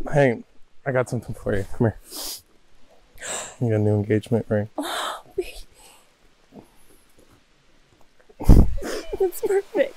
Hey, I got something for you. Come here. You got a new engagement ring. Oh, baby. That's perfect.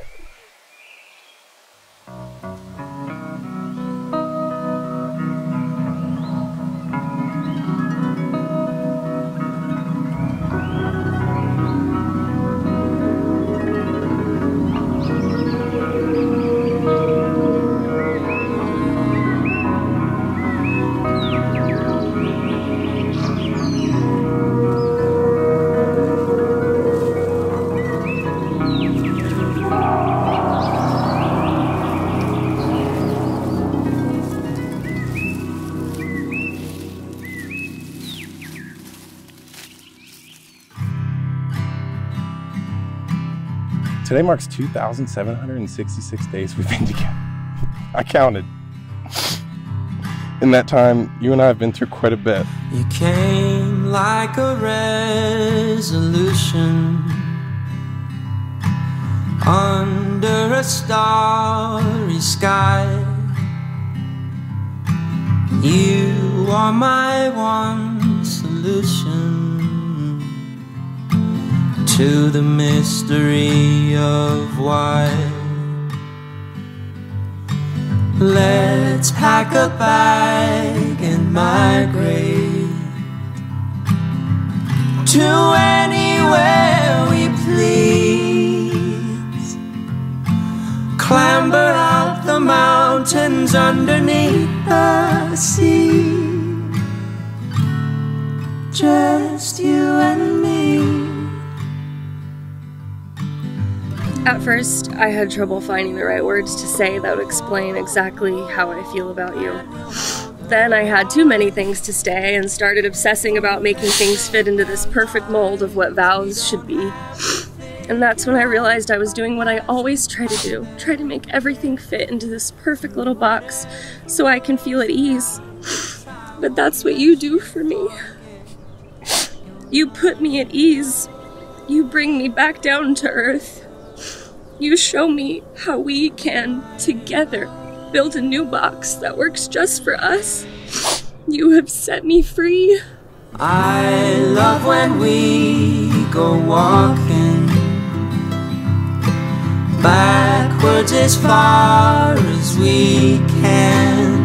Today marks 2,766 days we've been together. I counted. In that time, you and I have been through quite a bit. You came like a resolution under a starry sky. You are my one solution to the mystery of why. Let's pack a bag and migrate to anywhere we please. Clamber up the mountains underneath the sea. Just you and me. At first, I had trouble finding the right words to say that would explain exactly how I feel about you. Then I had too many things to say and started obsessing about making things fit into this perfect mold of what vows should be. And that's when I realized I was doing what I always try to do, try to make everything fit into this perfect little box so I can feel at ease. But that's what you do for me. You put me at ease. You bring me back down to earth. You show me how we can, together, build a new box that works just for us. You have set me free. I love when we go walking backwards as far as we can,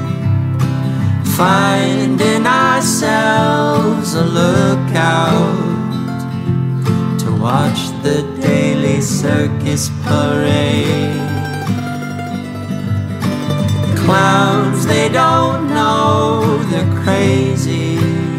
finding ourselves a lookout to watch the daily circus parade. Clowns, they don't know they're crazy,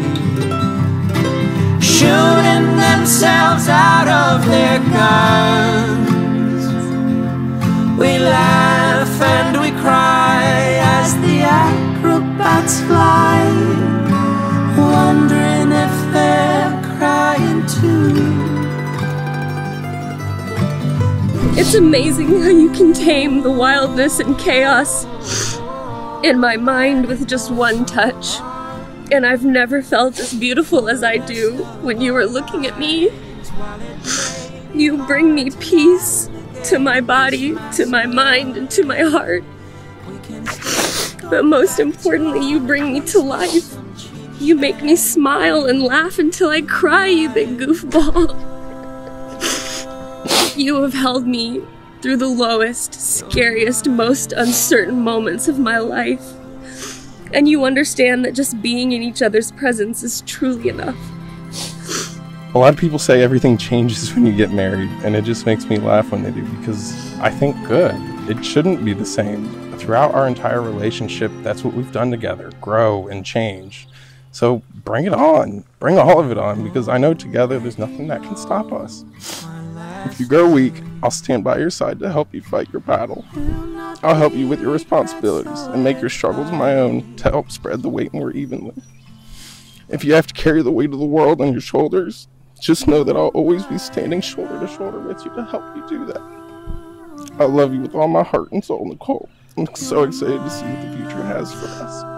shooting themselves out of their guns. We laugh and we cry as the acrobats fly, wondering if they're crying too. It's amazing how you can tame the wildness and chaos in my mind with just one touch. And I've never felt as beautiful as I do when you are looking at me. You bring me peace to my body, to my mind, and to my heart. But most importantly, you bring me to life. You make me smile and laugh until I cry, you big goofball. You have held me through the lowest, scariest, most uncertain moments of my life. And you understand that just being in each other's presence is truly enough. A lot of people say everything changes when you get married, and it just makes me laugh when they do, because I think good. It shouldn't be the same. Throughout our entire relationship, that's what we've done together, grow and change. So bring it on. Bring all of it on, because I know together there's nothing that can stop us. If you grow weak, I'll stand by your side to help you fight your battle. I'll help you with your responsibilities and make your struggles my own to help spread the weight more evenly. If you have to carry the weight of the world on your shoulders, just know that I'll always be standing shoulder to shoulder with you to help you do that. I love you with all my heart and soul, Nicole. I'm so excited to see what the future has for us.